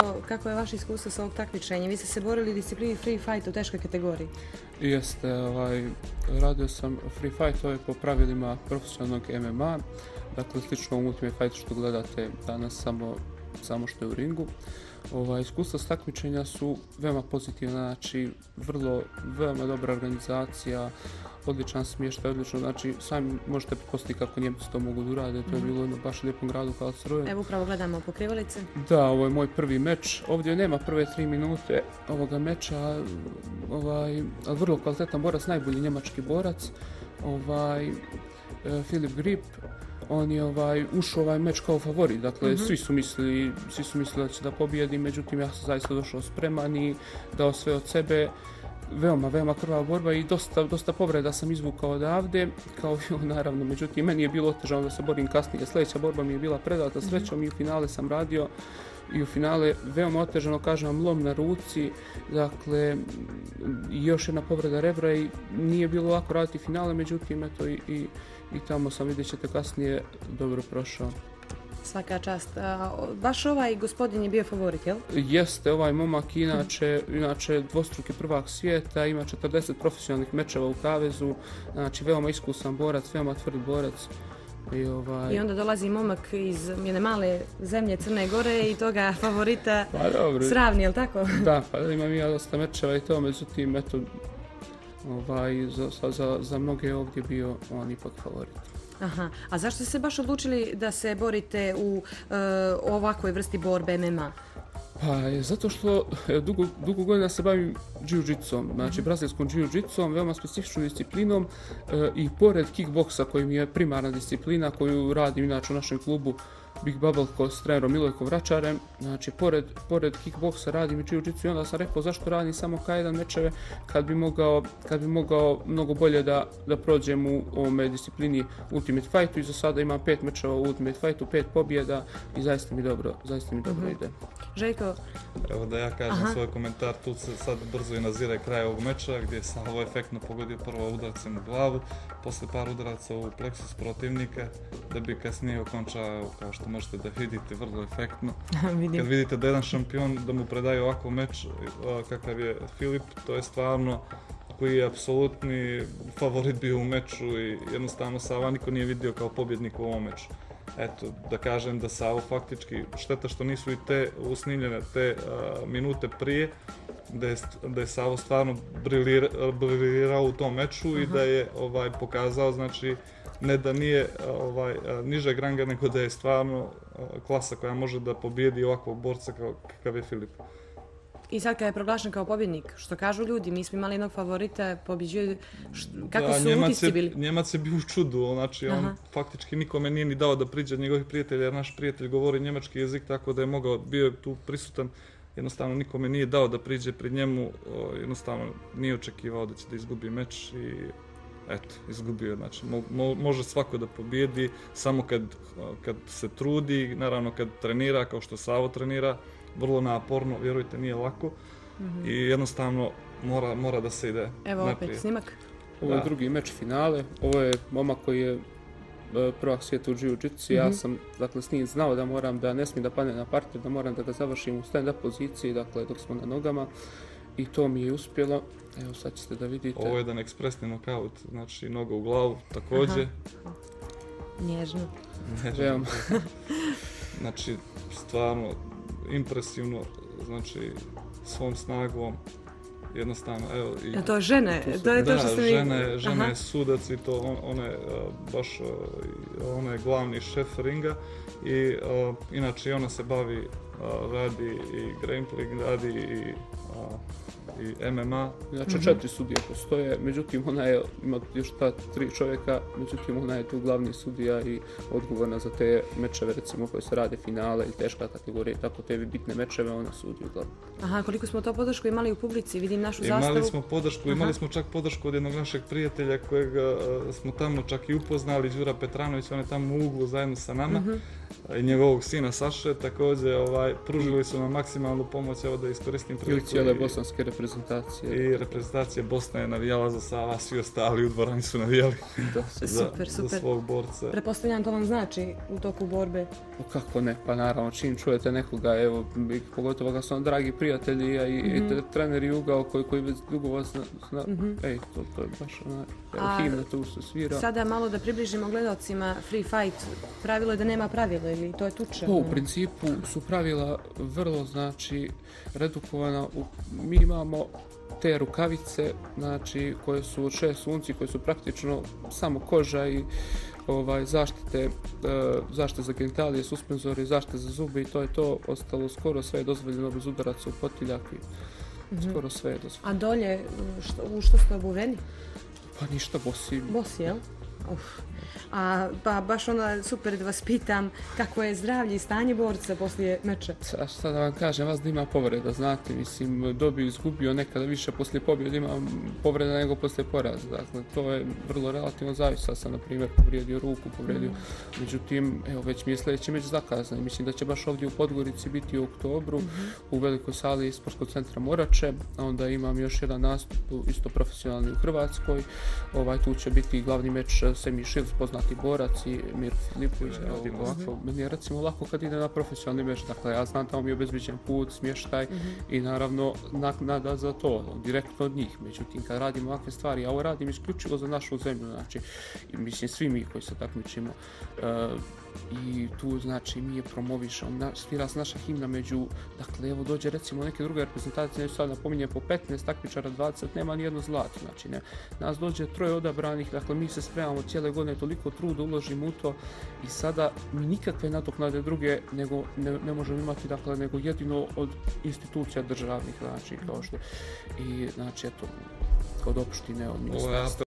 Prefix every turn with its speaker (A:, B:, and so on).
A: kako je vaše iskustvo sa ovog takmičenja? Vi ste se borili u disciplini free fight u teškoj kategoriji.
B: Jeste, radio sam free fight, to je po pravilima profesionalnog MMA, dakle slično u Ultimate Fightu što gledate danas samo što je u ringu. Iskustva s takmičenja su veoma pozitivna, znači veoma dobra organizacija, odličan smještaj, odlično, znači sami možete pretpostaviti kako Njemci to mogu da urade, to je bilo jedno baš lijepom gradu Karlsruhe.
A: Evo upravo gledamo pokrivalice.
B: Da, ovo je moj prvi meč, ovdje nema prve 3 minute ovoga meča, ali vrlo kvalitetan borac, najbolji njemački borac, Filip Grip. On je ušao ovaj meč kao favorit, dakle svi su mislili da će da pobijedi, međutim ja sam zaista došao spreman i dao sve od sebe. Veoma krvava borba i dosta povreda sam izvukao odavde, kao i on naravno, međutim meni je bilo otežano da se borim kasnije. Sljedeća borba mi je bila predata srećom i u finale sam radio. I u finale veoma otežano, kažem vam, lom na ruci, dakle još jedna povreda rebra i nije bilo lako raditi finale, međutim eto i tamo sam, vidjet ćete kasnije, dobro prošao.
A: Svaka čast. Baš ovaj gospodin je bio favorit, jel?
B: Jeste, ovaj momak inače dvostruki prvak svijeta, ima 40 profesionalnih mečeva u kavezu, znači veoma iskusan borac, veoma tvrd borac. I
A: onda dolazi momak iz jedne male zemlje Crne Gore i toga favorita sravni, jel tako?
B: Da, pa imam ja dosta mečeva i to, međutim, eto, za mnoge ovdje bio on ipak favorit.
A: Aha, a zašto ste se baš odlučili da se borite u ovakvoj vrsti borbe MMA?
B: Pa zato što dugo godina se bavim jiu-jitsom, znači brazilskom jiu-jitsom, veoma specifičnom disciplinom i pored kickboksa koji mi je primarna disciplina koju radim inače u našem klubu Big Bubble s trenerom Milojkom Vračarem, znači pored kickboksa radim i jiu-jitsu i onda sam rekao zašto radim samo K1 mečeve kad bi mogao mnogo bolje da prođem u ovome disciplini Ultimate Fightu i za sada imam 5 mečeva u Ultimate Fightu, 5 pobjeda i zaista mi dobro ide.
A: Željko?
C: Evo da ja kažem svoj komentar, tu se sad brzo i nazire kraj ovog meča gdje je Savo efektno pogodio prvo udarcem u glavu, posle par udaraca u pleksus protivnika, da bi kasnije okončao, kao što možete da vidite, vrlo efektno. Kad vidite da jedan šampion da mu predaje ovako meč kakav je Filip, to je stvarno koji je apsolutni favorit bio u meču i jednostavno Sava niko nije vidio kao pobjednik u ovom meču. Eto, da kažem da Savo faktički, šteta što nisu i te usnimljene te minute prije, da je Savo stvarno briljirao u tom meču i da je pokazao, znači, ne da nije nižeg ranga, nego da je stvarno klasa koja može da pobijedi ovakvog borca kakav je Filip.
A: I sad kada je proglašen kao pobjednik, što kažu ljudi, mi smo imali jednog favorita, pobjeđuje, kako su utisci bili?
C: Njemac je bio u čudu, znači on faktički nikome nije ni dao da priđe njegovih prijatelja, jer naš prijatelj govori njemački jezik, tako da je bio tu prisutan, jednostavno nikome nije dao da priđe pred njemu, jednostavno nije očekivao da će da izgubi meč i eto, izgubio, znači može svako da pobjedi, samo kad se trudi, naravno kad trenira, kao što Savo trenira, vrlo naporno, vjerujte, nije lako i jednostavno mora da se ide naprijed.
A: Evo opet snimak.
B: Ovo je drugi meč finale, ovo je momak koji je prvak svijeta u jiu-jitsu, ja sam dakle s njim znao da ne smijem da padne na parter, da moram da ga završim u stand-up poziciji, dakle dok smo na nogama i to mi je uspjelo. Evo sad ćete da vidite.
C: Ovo je jedan ekspresni nokaut, znači noga u glavu također.
A: Nježno.
B: Veoma.
C: Znači stvarno impresivno, znači svom snagom, jednostavno, evo.
A: To je žene, to je to što ste vi...
C: Žene je sudac i to, ona je glavni šef ringa i inače ona se bavi, radi i grappling, radi i MMA.
B: Znači 4 sudije postoje, međutim ona ima još ta 3 čovjeka, međutim ona je tu glavni sudija i odgovorna za te mečeve, recimo koje se rade finale i teška kategorija, tako te bitne mečeve ona sudi uglavnom.
A: Aha, koliko smo to podršku imali u publici, vidim našu zastavu.
C: Imali smo podršku, imali smo čak podršku od jednog našeg prijatelja kojega smo tamo čak i upoznali, Đura Petranović, on je tamo u uglu zajedno sa nama. I njegovog sina Saše, također pružili su nam maksimalnu pomoć, evo da iskoristim priliku
B: cijele bosanske reprezentacije.
C: I reprezentacija Bosne je navijala za Sava, svi ostali u dvorani su navijali za svog borca.
A: Pretpostavljam to vam znači u toku borbe.
B: Kako ne, pa naravno čim čujete nekoga, evo, pogotovo ga su vam dragi prijatelji i treneri ugao koji već dugo vas to je baš himna tu se svira.
A: Sada malo da približimo gledalcima Free Fight, pravilo je da nema pravila ili to je tuča?
B: U principu su pravila vrlo, znači, redukovana. Mi imamo te rukavice, znači, koje su od 6 unci, koje su praktično samo koža i zaštite za genitalije, suspenzori, zaštite za zube i to je to. Ostalo skoro sve je dozvoljeno bez udaraca u potiljak i skoro sve je dozvoljeno.
A: A dolje, u što ste obuveni?
B: Pa ništa, bosi.
A: Bosi, jel? Pa baš onda super da vas pitam kako je zdravlje i stanje borca poslije meča.
B: Šta da vam kažem, vas da ima povreda, znate, mislim, dobio, izgubio, nekada više poslije pobjede ima povreda nego poslije poraza. Dakle, to je vrlo relativno zavisno. Sam, na primjer, povrijedio ruku, međutim, evo, već mi je sljedeći meč zakazan. Mislim da će baš ovdje u Podgorici biti u oktobru, u velikoj sali Sportskog centra Morače. Onda imam još jedan nastup, isto profesionalni u Hrvatskoj. Tu će biti glavni meč Semi Šild, poznati borac, i Mir Filipović. Meni je recimo lako kad ide na profesionalni meč, dakle ja znam tamo mi je obezbeđen put, smještaj i naravno naknada za to, direktno od njih. Međutim, kad radimo ovakve stvari, ja ovo radim isključivo za našu zemlju, znači, mislim svi mi koji se takmičimo, i tu, znači, mi je promovišemo, svira se naša himna među, dakle, evo dođe recimo neke druge reprezentacije, neću sad napominjem, po 15 takmičara, 20, nema ni jedno zlato, znači, ne. Nas dođe 3 odabranih, dakle, mi se spremamo cijele godine, toliko truda uložimo u to i sada mi nikakve nadoknade druge ne možemo imati, dakle, nego jedino od institucija državnih, znači, kao što, i, znači, eto, od opštine, od ministarstva.